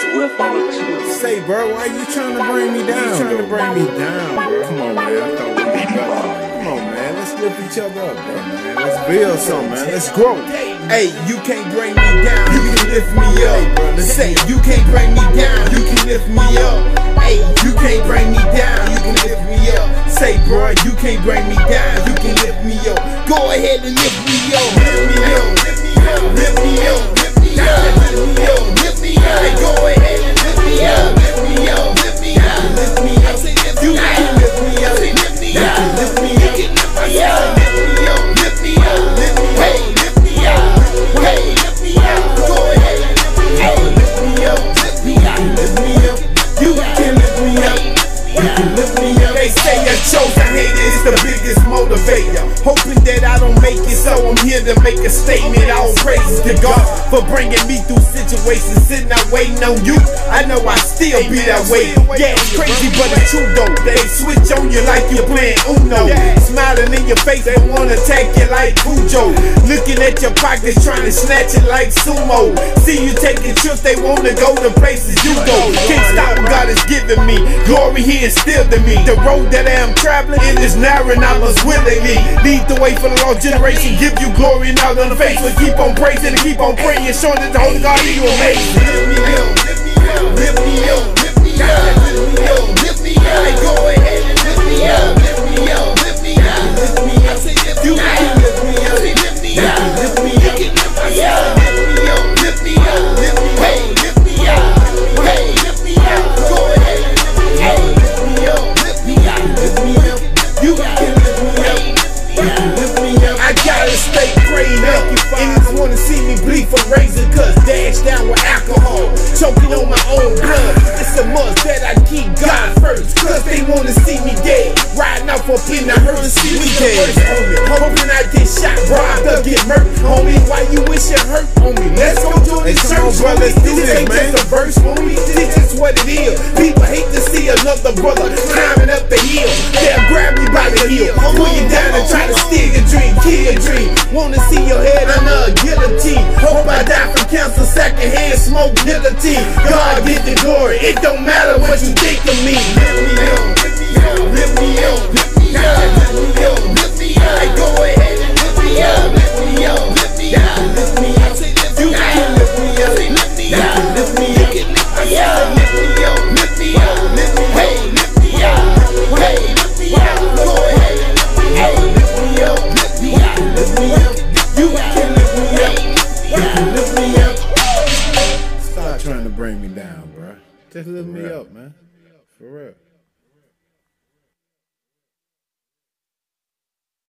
Say, bro, why you trying to bring me down? You trying to bring me down, bro? Come on, man. I thought we was better. Come on, man. Let's lift each other up, bro, man. Let's build something, man. Let's grow. Hey, you can't bring me down. You can lift me up. Say, you can't bring me down. You can lift me up. Hey, you can't bring me down. You can lift me up. Say, bro, you can't bring me down. You can lift me up. Go ahead and lift me up. Lift me up. Lift me up. Lift me up. Lift me up. Lift me up. Lift me up. Hey, go ahead and lift me up. Lift me up. Lift me up. Lift me up. You can lift me up. Lift me up. Lift me up. Lift me up. Lift me up. Lift me up. Hey, lift me up. Hey, lift me up. Go ahead and lift me up. Lift me up. Lift me up. Lift me up. You can lift me up. You can lift me up. They say I chose to hate it, it's the biggest motivator. Hoping that I don't make it, so I'm here to make a statement. All praises to God for bringing me through situations, sitting out waiting on you. I know I still be that way. Yeah, it's crazy, but it's true though. They switch on you like you're playing Uno. Smiling in your face, they wanna attack you like Cujo. Looking at your pockets, trying to snatch it like sumo. See you taking trips, they wanna go to places you go. Can't stop what God has given me. Glory He instilled in me. The road that I am traveling, it is narrow and I must willingly lead the way for the lost generation. Give you glory and out on the face. But keep on praising and keep on praying, showing that the Holy God He will make it. Lift me up, lift me up, lift me up, lift me up, lift me up, lift me up. Hey, go ahead and lift me up, lift me up, lift me up, lift me up. You can lift me up, lift me up, lift me up, lift me up, lift me up, lift me up. Hey, lift me up, hey, lift me up. Go ahead and lift me up, lift me up, lift me up, lift me up. You can lift me up, you can lift me up. I gotta stay prayed up. Enemies wanna see me bleed for raising, cause dash down with alcohol, choking on my own blood. It's a must that I keep God first, cause they wanna see me dead. Riding out for pin, I heard to see me dead. Hoping I get shot, robbed, or get murked. Homie, why you wish it hurt on me? Let's go to the church, bro. This ain't just a verse, homie. This is what it is. People hate to see another brother climbing up the hill. They'll grab me by the heel, pull you down and try to steal your dream, kill your dream. Wanna see your head under a guillotine. Hope I die from cancer, secondhand smoke, nicotine. God get the glory, it don't matter what you think of me. Lift me up, lift me up, lift me up, lift me up, lift me up, lift me up. Hey, go ahead and lift me up, lift me up, lift me up, lift me up. You can lift me up, lift me up, lift me up, lift me up, lift me up, lift me up, lift me up. Hey, lift me up, hey, lift me up. Go ahead and lift me up, lift me up, lift me up, lift me up. You can lift me up, you can lift me up. Stop trying to bring me down, bro. Just lift me up, man. For real.